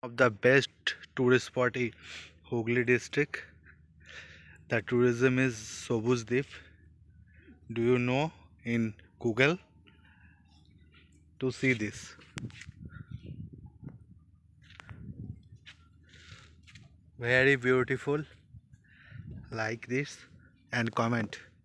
of the best tourist spot in Hooghly district. The tourism is Sabuj Deep. Do you know in Google to see this? Very beautiful, like this, and comment.